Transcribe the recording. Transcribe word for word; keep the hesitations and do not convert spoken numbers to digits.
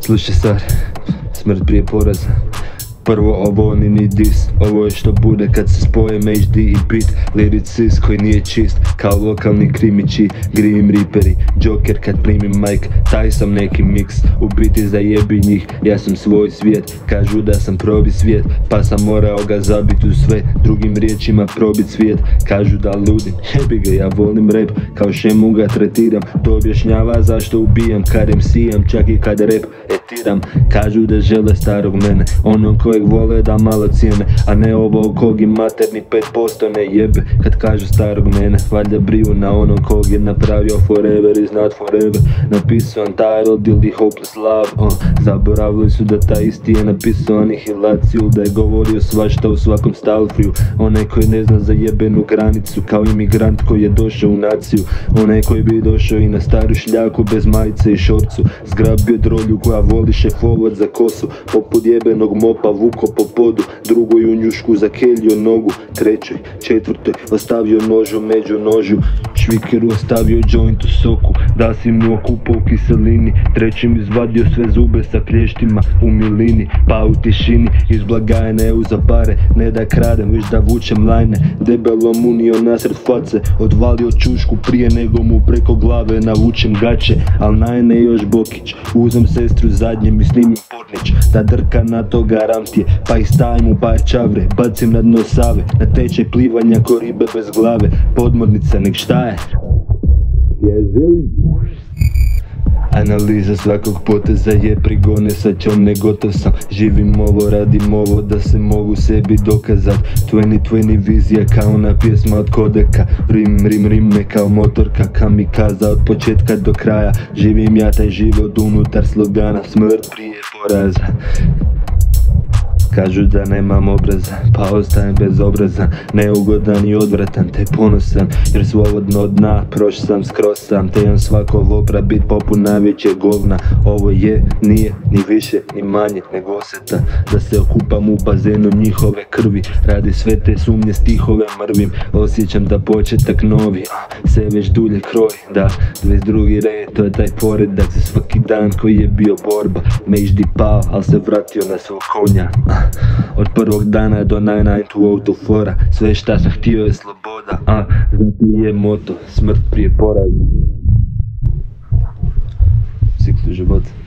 Slušaj stvar, smrt prije poraza. Prvo ovo ni ni dis, ovo je što bude kad se spojem H D i beat. Lyricist koji nije čist, kao lokalni krimići, Grim Reaperi, Joker kad primim mic. Taj sam neki mix, u biti zajebi njih, ja sam svoj svijet. Kažu da sam probi svijet, pa sam morao ga zabit u sve. Drugim riječima probit svijet, kažu da ludim. Jebi ga, ja volim rap, kao šemu ga tretiram. To objašnjava zašto ubijam kad em si-am, čak i kad rap etiram. Kažu da žele starog mene, onog kojeg vole da malo cijene, a ne ovo kog im materni pet posto ne jebe. Kad kažu starog mene, valjda briju na onog kog je napravio forever is not forever. Napisao Untitled ili Hopeless Love, uh. Zaboravili su da taj isti je napisao Anihilaciju, da je govorio svašta u svakom stalfriju. Onaj koji ne zna za jebenu granicu, kao imigrant koji je došao u naciju. Onaj koji bi došao i na staru šljaku bez majice i šorcu. Zgrabio drolju koja voli šefovat za kosu, poput jebenog mopa vuko po podu. Drugoj u njušku zakeljio nogu, trećoj, četvrtoj ostavio nožu među nožu. Švikeru ostavio joint u soku, da si mu okupao u kiselini. Trećim izvadio sve zube sa klještima u milini. Pa u tišini iz blagajne uza pare, ne da kradem, već da vučem lajne. Debelom unio nasred face, odvalio čušku prije nego mu preko glave navučem gaće. Al najne još Bokić, uzem sestru zadnjem i snimim pornić. Da drka na to garantije, pa ih stavim u par čavre. Bacim na dno Save, na tečaj plivanja ko ribe bez glave. Podmornica, nek šta je? Analiza svakog poteza je prigonesaćom, ne gotov sam. Živim ovo, radim ovo da se mogu sebi dokazat. dvadeset dvadeset vizija kao na pjesma od Kodeka. Rim, rim, rime kao motorka kamikaza od početka do kraja. Živim ja taj život unutar slogana, smrt prije poraza. Kažu da nemam obraza, pa ostajem bez obraza. Neugodan i odvratan, te ponosan, jer slobodno dna proš sam, skroz sam. Te imam svako vobra bit popun najveće govna. Ovo je, nije, ni više, ni manje nego osjeta da se okupam u bazenu njihove krvi. Radi sve te sumnje stihove mrvim, osjećam da početak novi se već dulje kroji. Da, dvadeset drugi red, to je taj poredak za svaki dan koji je bio borba. Međdi pao, al se vratio na svog konja. Od prvog dana do devetnaest fora, sve šta sam htio je sloboda, a zato je moto, smrt prije poraza. Ciklu života.